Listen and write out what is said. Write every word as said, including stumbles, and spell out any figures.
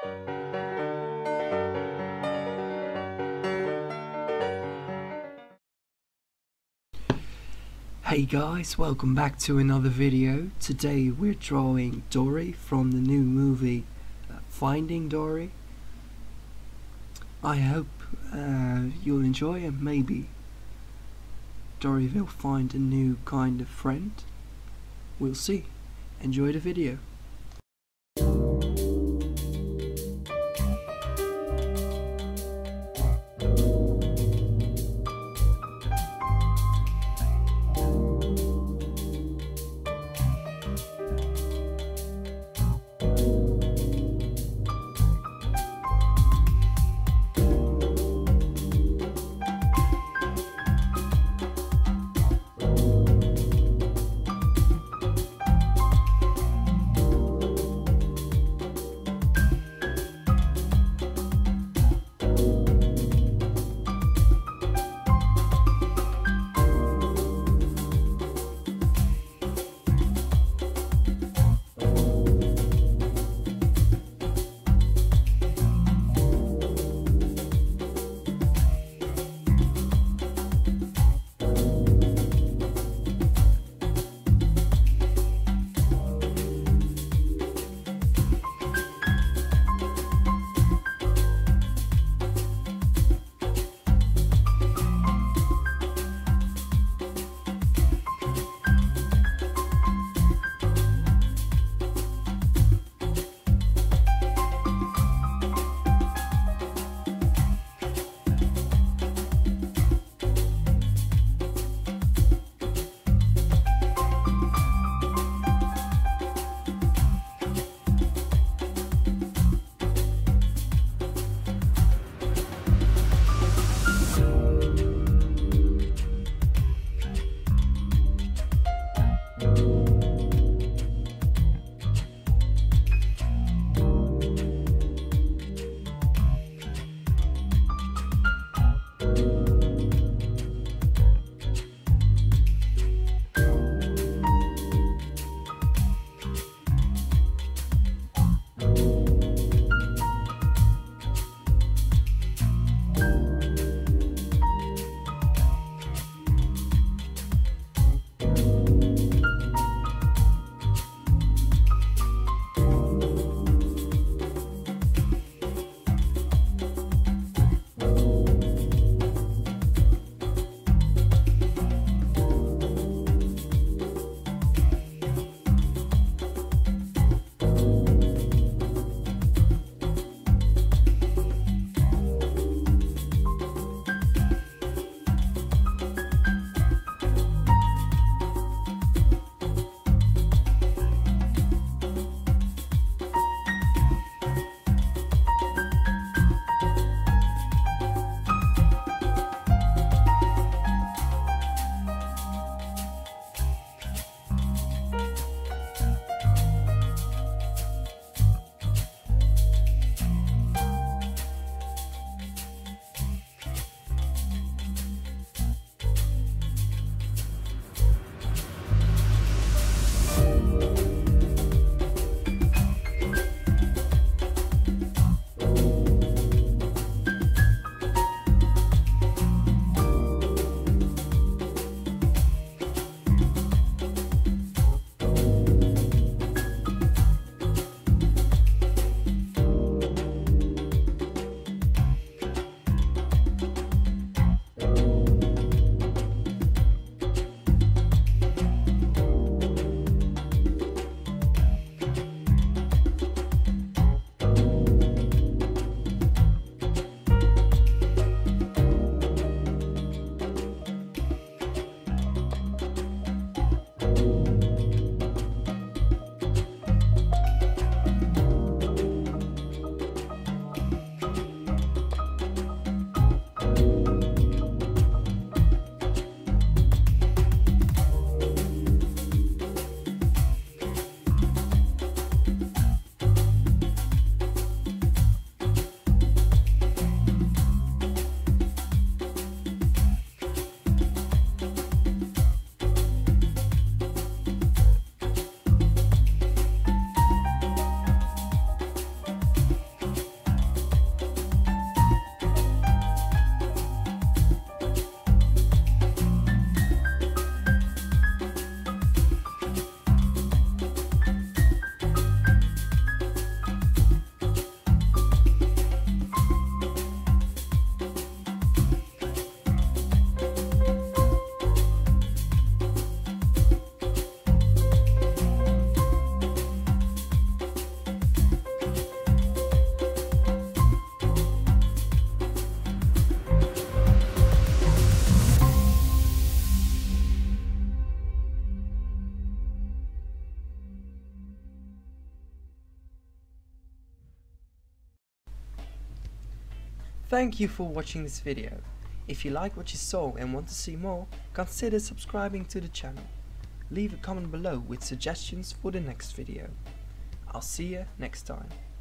Hey guys, welcome back to another video. Today we're drawing Dory from the new movie uh, Finding Dory. I hope uh, you'll enjoy it. Maybe Dory will find a new kind of friend. We'll see. Enjoy the video. Thank you for watching this video. If you like what you saw and want to see more, consider subscribing to the channel. Leave a comment below with suggestions for the next video. I'll see you next time.